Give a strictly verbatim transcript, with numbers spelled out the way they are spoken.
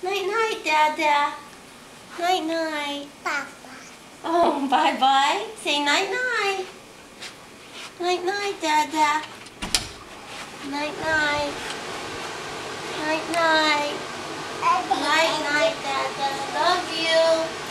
Night night, Dada. Night night. Papa. Oh, bye bye. Say night night. Night night, Dada. Night night. Night night. Night night, Dada. Love you.